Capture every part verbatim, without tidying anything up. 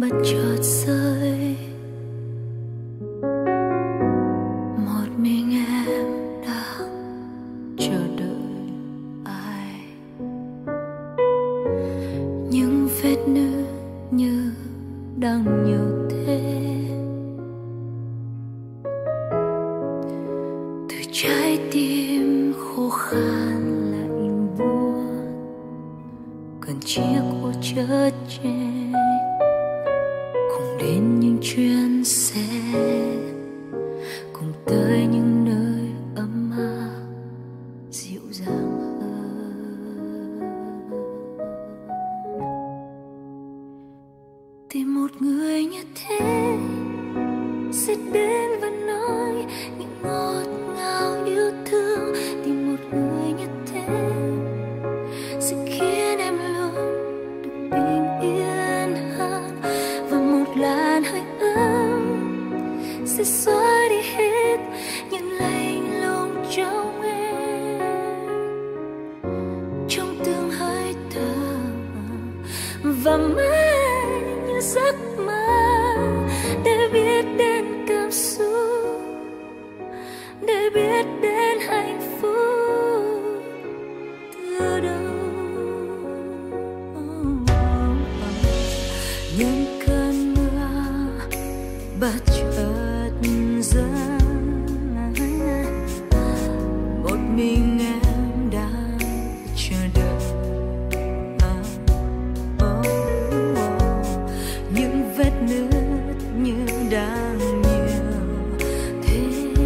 bất chợt rơi. Một mình em đang chờ đợi ai, những vết nứt như đang nhiều thế. Từ trái tim khô khan lạnh buốt, cần chiếc ô chở che cùng đến những chuyến xe, cùng tới những nơi ấm áp dịu dàng hơn. Tìm một người như thế sẽ đến và nói những ngọt ngào yêu thương. Tìm một người như thế sẽ khiến em luôn được bình yên hơn, và một làn hơi ấm sẽ xóa đi hết những lạnh lùng trong em, trong từng hơi thở. Và mãi như giấc mơ để biết đến cảm xúc, để biết đến hạnh phúc từ đâu. Những cơn mưa bất chợt rơi, một mình em đang chờ đợi. Những vết nứt như đang nhiều thế,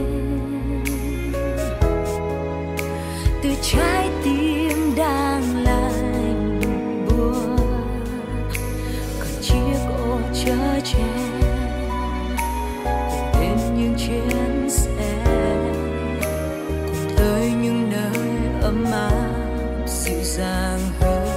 từ trái tim đang lạnh buốt, còn chiếc ô chở che cùng đến những chuyến xe, cùng tới những nơi ấm áp dịu dàng hơn.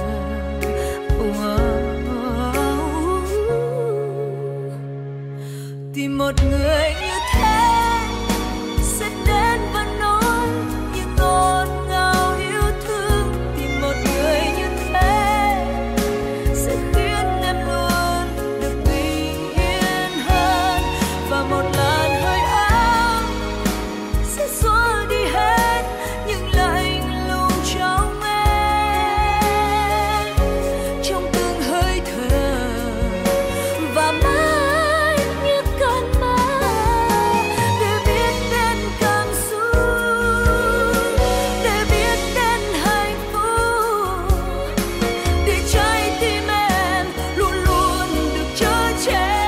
Tìm một người như thế sẽ đến và nói những ngọt ngào yêu thương. Tìm một người như thế sẽ khiến em luôn được bình yên hơn, và một làn hơi ấm sẽ xóa đi hết những lạnh lùng trong em, trong từng hơi thở. Và mãi như cơn mơ để biết đến cảm xúc, để biết đến hạnh phúc, để trái tim em luôn luôn được chở che.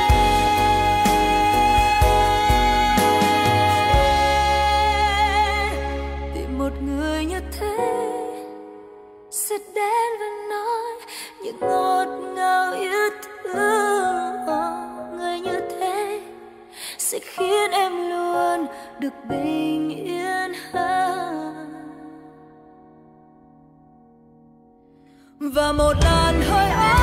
Tìm một người như thế sẽ đến và nói những ngọt ngào yêu thương. Người như thế sẽ khiến em luôn được bình yên hơn, và một làn hơi ấm